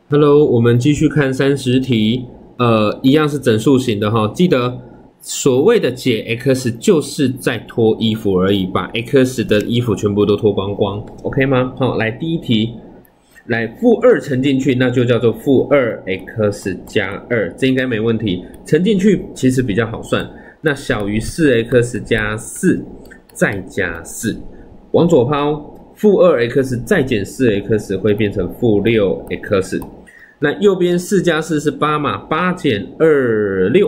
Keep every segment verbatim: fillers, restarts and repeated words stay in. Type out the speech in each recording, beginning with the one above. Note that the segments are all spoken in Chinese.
Hello，我们继续看三十题，呃，一样是整数型的哈。记得所谓的解 x 就是在脱衣服而已，把 x 的衣服全部都脱光光 ，OK 吗？好，来第一题，来负二乘进去，那就叫做负二 x 加二，这应该没问题。乘进去其实比较好算，那小于四 x 加四再加四，往左抛。负二 x 再减四 x 会变成负六 x， 那右边四加四是八嘛，八减二六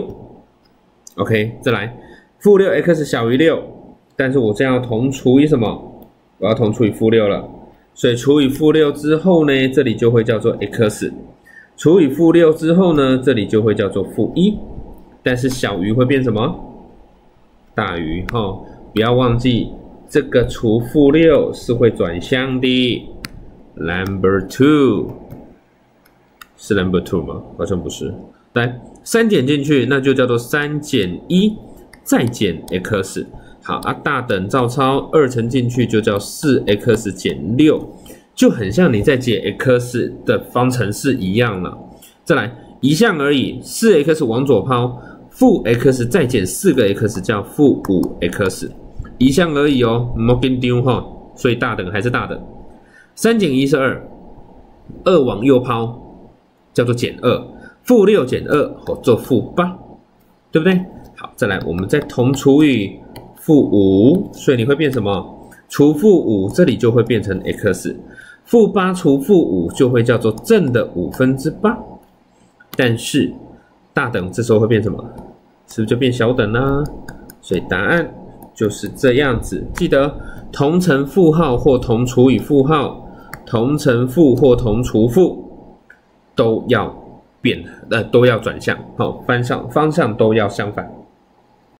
，OK， 再来，负六 x 小于六，但是我这样要同除以什么？我要同除以负六了，所以除以负六之后呢，这里就会叫做 x， 除以负六之后呢，这里就会叫做负一，但是小于会变什么？大于哈、哦，不要忘记。这个除负六是会转向的 ，number two 是 number two 吗？好像不是。来，三减进去，那就叫做三减一再减 x。好啊，大等照抄，二乘进去就叫四 x 减六，就很像你在解 x 的方程式一样了。再来，一项而已，四 x 往左抛，负 x 再减四个 x 叫负五 x。一项而已哦，莫跟丢哈，所以大等还是大等。三减一是二，二往右抛叫做减二，负六减二好做负八，对不对？好，再来我们再同除以负五，所以你会变什么？除负五，这里就会变成 x， 负八除负五就会叫做正的五分之八，但是大等这时候会变什么？是不是就变小等啦？所以答案。就是这样子，记得同乘负号或同除以负号，同乘负或同除负都要变，呃，都要转向，好，方向方向都要相反。